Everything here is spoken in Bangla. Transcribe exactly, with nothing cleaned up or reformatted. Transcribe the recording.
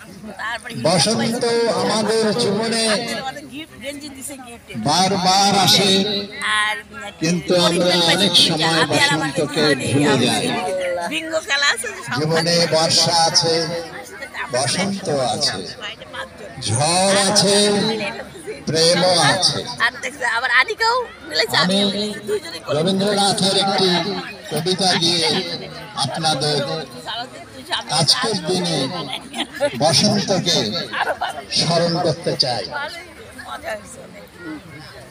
বসন্ত আমাদের জীবনে বারবার আসে, কিন্তু আমরা অনেক সময় বসন্তকে ভুলে যাই। জীবনে বর্ষা আছে, বসন্ত আছে, ঝড় আছে, প্রেমও আছে। আমি রবীন্দ্রনাথের একটি কবিতা দিয়ে আপনাদের আজকের দিনে বসন্তকে স্মরণ করতে চাই।